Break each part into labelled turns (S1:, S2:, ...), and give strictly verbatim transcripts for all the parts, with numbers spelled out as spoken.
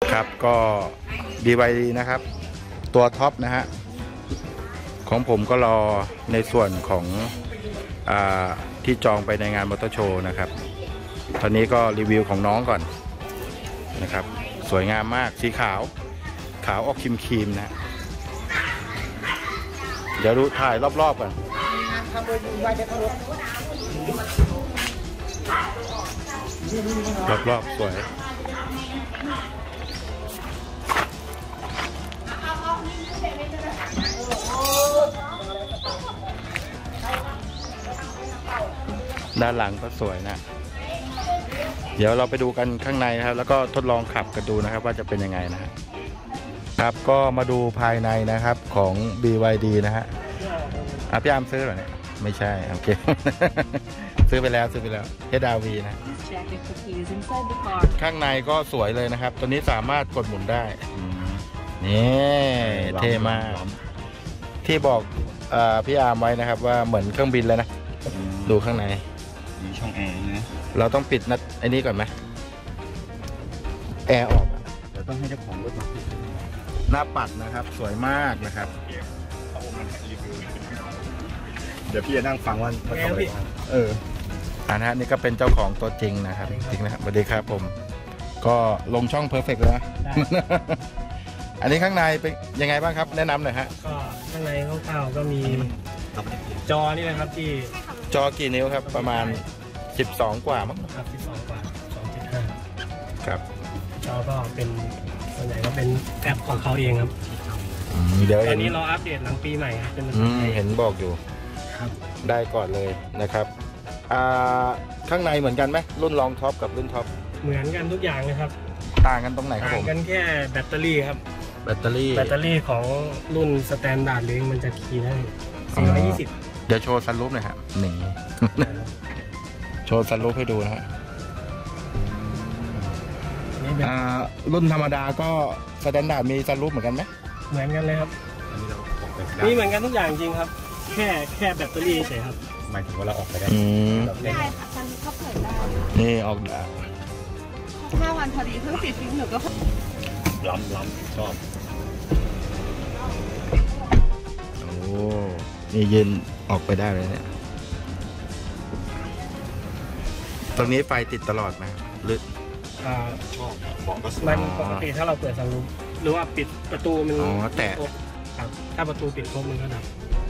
S1: ครับก็ บี วาย ดี นะครับตัวท็อปนะฮะของผมก็รอในส่วนของอที่จองไปในงานมอเตอร์โชว์นะครับตอนนี้ก็รีวิวของน้องก่อนนะครับสวยงามมากสีขาวขาวออกครีมๆนะเดี๋ยวดูถ่ายรอบๆก่อนรอบๆสวยด้านหลังก็สวยนะเดี๋ยวเราไปดูกันข้างในนะครับแล้วก็ทดลองขับกันดูนะครับว่าจะเป็นยังไงนะครับครับก็มาดูภายในนะครับของ บี วาย ดี นะฮะอ่ะพี่อามซื้อเหรอเนี่ยไม่ใช่โอเค ซื้อไปแล้วซื้อไปแล้ว เอช อาร์ วี นะข้างในก็สวยเลยนะครับตัวนี้สามารถกดหมุนได้นี่เท่มากที่บอกพี่อาร์มไว้นะครับว่าเหมือนเครื่องบินเลยนะดูข้างใน
S2: มีช่องแอร์นะ
S1: เราต้องปิดนัดไอ้นี้ก่อนไหมแอร์ออก
S2: เราต้องให้เจ้าของรถมา
S1: หน้าปัดนะครับสวยมากนะครับ
S2: เดี๋ยวพี่จะนั่งฟังว่าเขาทำอะไร
S1: เอออันนี้นี่ก็เป็นเจ้าของตัวจริงนะครับจริงนะครับสวัสดีครับผมก็ลงช่องเพอร์เฟกต์เลยนะอันนี้ข้างในเป็นยังไงบ้างครับแนะนำหน่อยฮะ
S3: ก็ข้างในคร่าวๆก็มีจอนี่นะครับที่
S1: จอกี่นิ้วครับประมาณสิบสองกว่ามั้ง
S3: ครับสิบสองกว่า สองจุดห้า
S1: ครับ
S3: จอก็เป็นส่วนใหญ่ก็เป็นแอปของเขาเองครับ
S1: เดี๋ยว
S3: ตอนนี้เราอัปเดตหลังปีใหม่เป็น
S1: เห็นบอกอยู่
S3: ครับ
S1: ได้ก่อนเลยนะครับข้างในเหมือนกันไหมรุ่นรองท็อปกับรุ่นท็อป
S3: เหมือนกันทุกอย่างเลยครับ
S1: ต่างกันตรงไหนครับผม
S3: ต่างกันแค่แบตเตอรี่ครับ
S1: แบตเตอรี่
S3: แบตเตอรี่ของรุ่นสแตนดาร์ดลิงมันจะขี่ได้สี่ร้อยยี่สิบ
S1: เดี๋ยวโชว์ซันรูฟหน่อยครับนี่โชว์ซันรูฟให้ดูนะฮะรุ่นธรรมดาก็สแตนดาร์ดมีซันรูฟเหมือนกันไหม
S3: เหมือนกันเลยครับมีเหมือนกันทุกอย่างจริงครับแค่แค่แบตเตอรี่เฉยครับ
S2: หมายถึงว่าเราออกไปได้
S4: ได้ค่ะซันรูฟก็เปิดได้
S1: นี่ออกได้
S4: ห้าวันพอดีเพิ่งติดฟิล์มหนูก็
S2: ล้ำล้ำชอบ
S1: โอ้นี่ยืนออกไปได้เลยเนี่ยตรงนี้ไฟติดตลอดไหมหรือ
S3: ชอบบอกก็มันปกติถ้าเราเปิดซันรูฟหรือว่าปิดประตูมัน
S1: อ๋อแต่
S3: ครับถ้าประตูปิดครบมันก็ดับ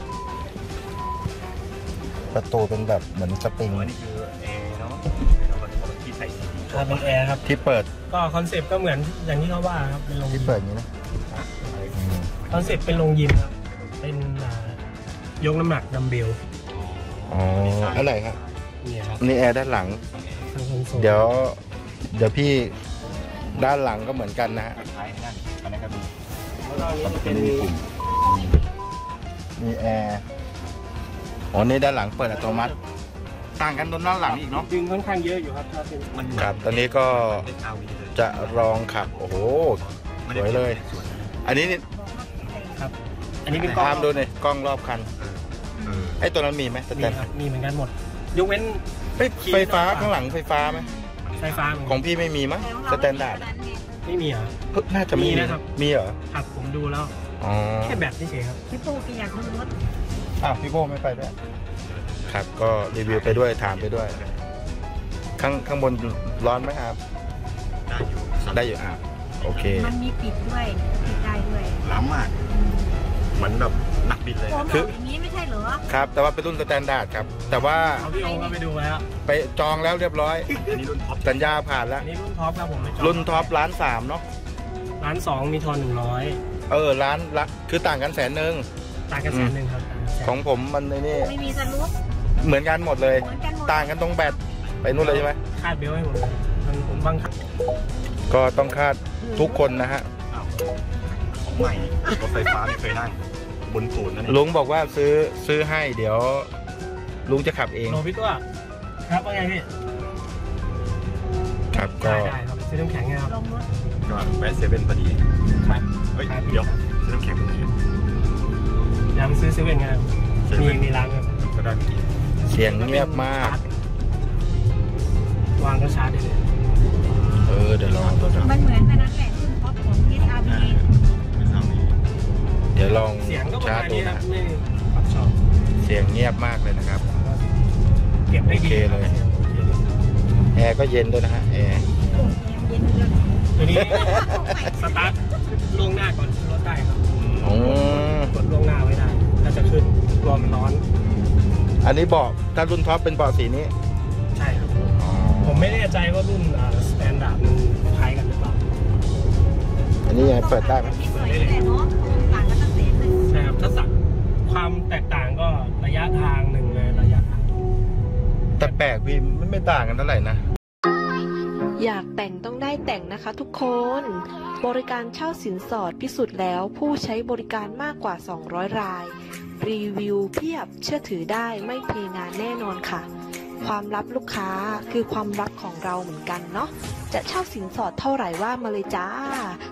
S1: ประตูเป็นแบบเหมือนสปริง
S2: นี่คือแอร์เนาะที่ใส่สี
S3: ถ้าเป็นแอร์ครับ
S1: ที่เปิด
S3: ก็คอนเซ็ปต์ก็เหมือนอย่างที่เขาว่าครับเป็นโรง
S1: ที่เปิดอย่างนี้นะ
S3: คอนเซ็ปต์เป็นโรงยิมครับเป็นยกน้ำหนักดัมเบล
S1: อ๋ออะไรครับ
S3: นี่ครับ
S1: นี่แอร์ด้านหลังเดี๋ยวเดี๋ยวพี่ด้านหลังก็เหมือนกันนะฮะ
S2: อันนี้ก็มี
S3: เป็นปุ่ม
S1: มีแอร์อ๋อนี่ด้านหลังเปิดอัตโนมัติต่างกันตรงด้านหลังอีกเนาะ
S3: ดึงค่อนข้างเยอะอยู่ครับถ้าเป็น
S1: มันครับตอนนี้ก็จะลองขับโอ้โหสวยเลยอันนี้นี่
S3: ครับอันนี้เป็นกล้อง
S1: ดูหน่อยกล้องรอบคันไอ้ตัวนั้นมีไหม
S3: มีครับมีเหมือนกันหมดยกเว้น
S1: ไฟฟ้าข้างหลังไฟฟ้าไหม
S3: ไฟฟ้า
S1: ของพี่ไม่มีมั้งสแตนดาร์ด
S3: ไม่มีเหรอ
S1: น่าจะมีนะครับมีเหรอ
S3: ครับผมดูแล้วแค่แบบเฉยครับ
S4: พี่โป้กี่อยากขึ้นรถ
S1: อ้าวพี่โป้ไม่ไปด้วยครับก็รีวิวไปด้วยถามไปด้วยข้างข้างบนร้อนไหมครับ
S2: ได้อยู่
S1: ได้อยู่อ่ะโอเค
S4: มันมีปิดด้วยปิดได้ด้วย
S2: ล้ำมากเหมือนแบบนักบินเลย
S4: คืออย่างนี้ไม่ใช่เหรอ
S1: ครับแต่ว่าเป็นรุ่นสแตนดาร์ดครับแต่ว่า
S3: พี่โอไปดูแล้ว
S1: ไปจองแล้วเรียบร้อย
S2: อันนี้รุ่นท็อป
S1: สัญญาผ่านแล้ว
S3: นี่รุ่นท็อปครับผม
S1: รุ่นท็อปล้านสามเนาะ
S3: ล้านสองมีทอนหนึ่งร้อย
S1: เออล้านละคือต่างกันแสนหนึ่ง
S3: ต่างกันแสนหนึ่งครับ
S1: ของผมมันในนี่
S4: ไม่มีซันรูฟ
S1: เหมือนกันหมดเลยต่างกันตรงแบตไปนู่นเลยใช่ไหม
S3: คาดเบลให้หมดเลยผมบังคับ
S1: ก็ต้องคาดทุกคนนะฮะ
S2: ของใหม่รถไฟฟ้าไม่เคยนั่งบนศูนย์นั่นเอง
S1: ลุงบอกว่าซื้อซื้อให้เดี๋ยวลุงจะขับเอง
S3: โนพี่ตัวครับว่าไงพี่
S1: ครับก็
S3: ได้ครับซื้อน้ำแข็งไงครับ
S2: ก็แวะเซเว่นพอดีเฮ้ยเดี๋ยวซื้อน้ำแข็งพอดี
S3: ย้ำซื้อเซเว่นไงมีมีร้านครับ
S2: ก็ได้
S1: เสียงเงียบมาก
S3: วางก็ชาร์จได้เลย
S1: เออเดี๋ยวลองตัว
S4: มันเหมือนพนักงานขึ้นท็อป
S1: ชาร์จดู
S3: ครั
S1: นะ
S3: บไม่ปรับช่อง
S1: เสียงเงียบมากเลยนะครับ
S3: เก็บได้ดี
S1: โอเคเลย
S3: โอเคเลย
S1: แอร์ก็เย็นด้วยนะฮะแอร์
S4: เย็นเลย
S3: ตัวนี้ สตาร์ทล่วงหน้าก่อนขึ้นรถได้ครับ
S1: อืม
S3: กดล่วงหน้าไว้ได้ถ้าจะขึ้นกลัวมันร้อน
S1: อันนี้เบาะถ้ารุ่นท็อปเป็นเบาะสีนี้
S3: ใช่ครับ
S1: อ๋อ
S3: ผมไม่แน่ใจว่ารุ่นสแตนดาร์ดมันคล้ายกันหรือเปล่า
S1: อันนี้ยังไงเปิดได้ไหม
S4: สวยเลยเนาะต่างกันตั้งเศษเลย
S3: ใช่ครับทักษะความแตกต่างก็ระยะทางหนึ่งเลยระยะทาง
S1: แต่แปลกพี่ไม่ไม่ต่างกันเท่าไหร่นะ
S5: อยากแต่งต้องได้แต่งนะคะทุกคน บริการเช่าสินสอดพิสูจน์แล้วผู้ใช้บริการมากกว่า สองร้อย ราย รีวิวเพียบเชื่อถือได้ไม่เพงานแน่นอนค่ะ ความลับลูกค้าคือความลับของเราเหมือนกันเนาะ จะเช่าสินสอดเท่าไหร่ว่ามาเลยจ้า